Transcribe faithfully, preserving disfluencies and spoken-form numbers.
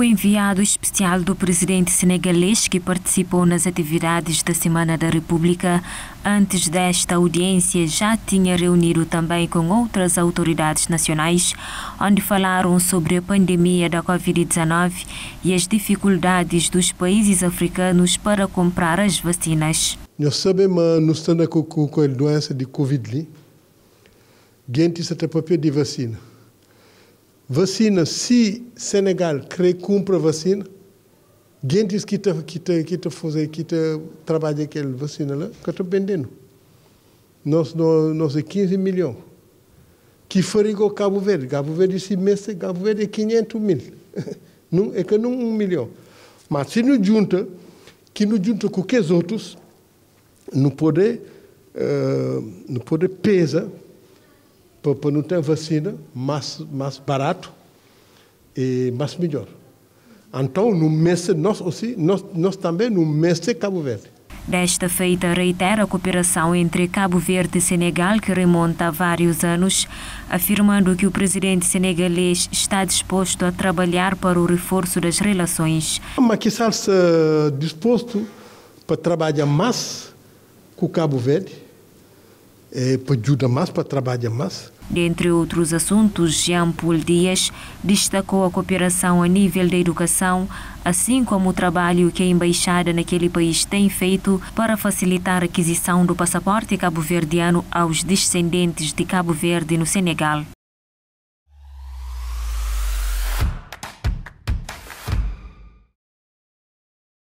O enviado especial do presidente senegalês, que participou nas atividades da Semana da República, antes desta audiência já tinha reunido também com outras autoridades nacionais, onde falaram sobre a pandemia da covid dezenove e as dificuldades dos países africanos para comprar as vacinas. Nós sabemos que nós estamos com a doença de Covid, gente está papel de vacina. Vacina, se Senegal crê compra vacina, gente que está que está que está fazendo que está trabalhando aquela vacina lá, que está vendendo. Nós nós nós é quinze milhões. Que farigou Cabo Verde, Cabo Verde esse mês, Cabo Verde é quinhentos mil. Não é que não um milhão. Mas se não junta, que não junta com os outros, não pode uh, não pode pesar para não ter vacina mais, mais barato e mais melhor. Então, no mês, nós, aussi, nós, nós também no mês de Cabo Verde. Desta feita, reitera a cooperação entre Cabo Verde e Senegal, que remonta a vários anos, afirmando que o presidente senegalês está disposto a trabalhar para o reforço das relações. Mas que está disposto para trabalhar mais com Cabo Verde, É, para ajudar mais, para trabalhar mais. Dentre outros assuntos, Jean Paul Dias destacou a cooperação a nível da educação, assim como o trabalho que a embaixada naquele país tem feito para facilitar a aquisição do passaporte cabo-verdiano aos descendentes de Cabo Verde no Senegal.